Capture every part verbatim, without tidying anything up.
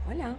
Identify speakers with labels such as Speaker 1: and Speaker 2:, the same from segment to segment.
Speaker 1: Hola.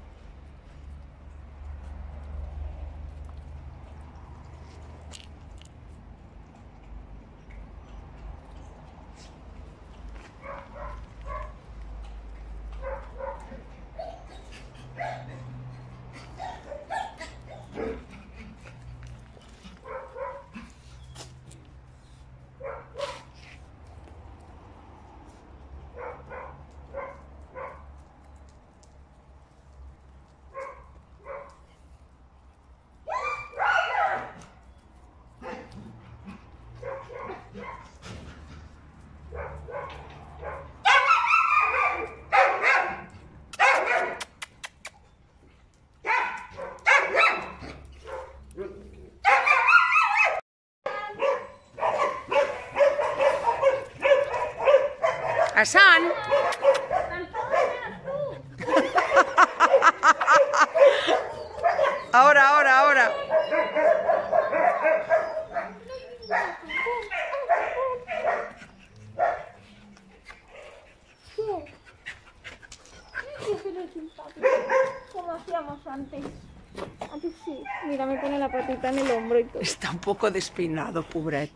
Speaker 1: Hassan. Ahora, ahora, ahora.
Speaker 2: Como hacíamos antes. Antes sí. Mira, me pone la patita en el hombro y todo.
Speaker 1: Está un poco despeinado, pobret.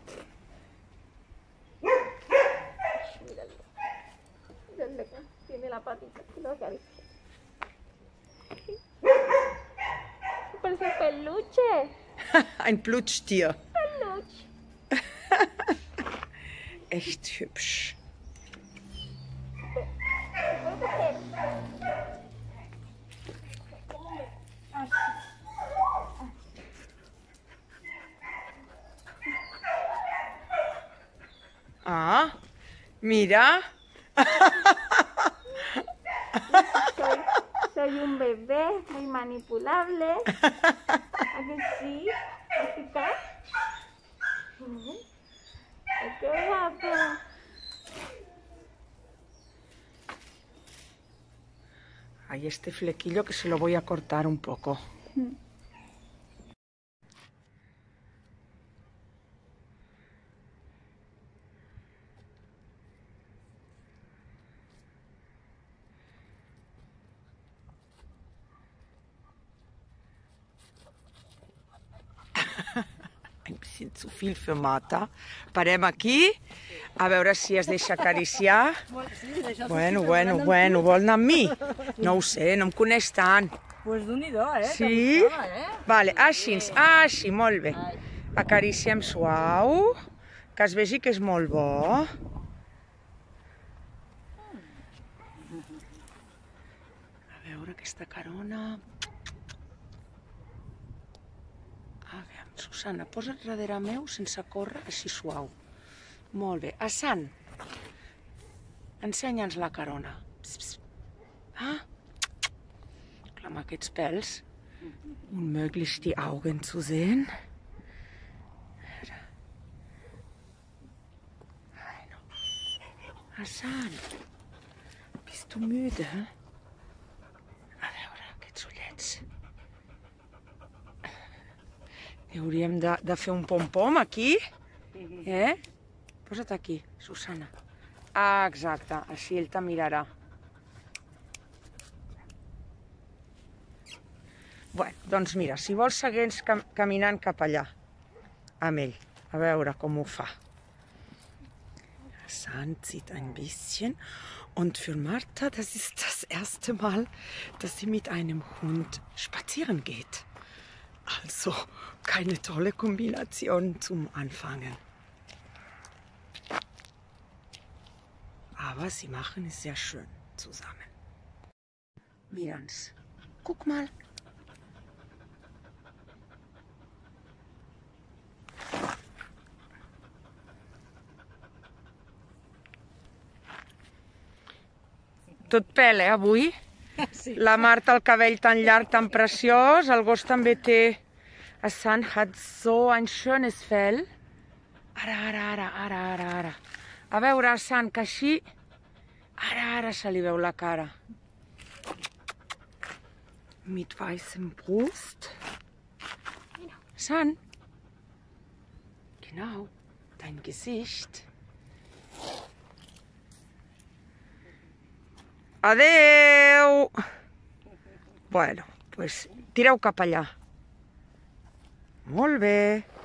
Speaker 2: Tiene la patita, que lo acaricia. Parece un peluche.
Speaker 1: Ein Plutschtier.
Speaker 2: Peluche.
Speaker 1: Echt hübsch. Ah, mira.
Speaker 2: Soy, soy un bebé muy manipulable. ¿A que sí? ¿Así está? Ay, qué guapo.
Speaker 1: Hay este flequillo que se lo voy a cortar un poco. Un bisschen zu viel für Marta. Parem aquí, a veure si es deixa acariciar. Bueno, bueno, bueno, vol anar amb mi? No ho sé, no em coneix tant.
Speaker 3: Pues d'un-i-do, eh?
Speaker 1: Sí? Vale, així, així, molt bé. Acariciem suau, que es vegi que és molt bo. A veure aquesta carona. A veure, Susana, posa't darrere meu sense córrer, així suau. Molt bé. Hassan, ensenya'ns la carona. Pss, pss. Ah, clar, amb aquests pèls, unmöglich die Augen zu sehen. Hassan, bist du müde? A veure, aquests ullets. Hauríem de, de fer un pom-pom aquí. Eh? Posa't aquí, Susana. Ah, exacte, així ell te mirarà. Bueno, doncs mira, si vols segueix cam caminant cap allà, amb ell, a veure com ho fa. Hassan zieht ein bisschen und für Marta, das ist das erste Mal, dass sie mit einem Hund spazieren geht. Also keine tolle Kombination zum Anfangen. Aber sie machen es sehr schön zusammen. Mira'ns. Guck mal. Tot pèl, eh, avui?
Speaker 3: Sí.
Speaker 1: La Marta, el cabell tan llarg, tan preciós. El gos també té... Hassan hat so ein schönes Fell. Ara, ara, ara, ara, ara, ara. A veure, Hassan, que així... Ara, ara se li veu la cara. Mit weißem Brust. Hassan. Genau, dein Gesicht. Adeu! Bueno, doncs tireu cap allà. Molt bé.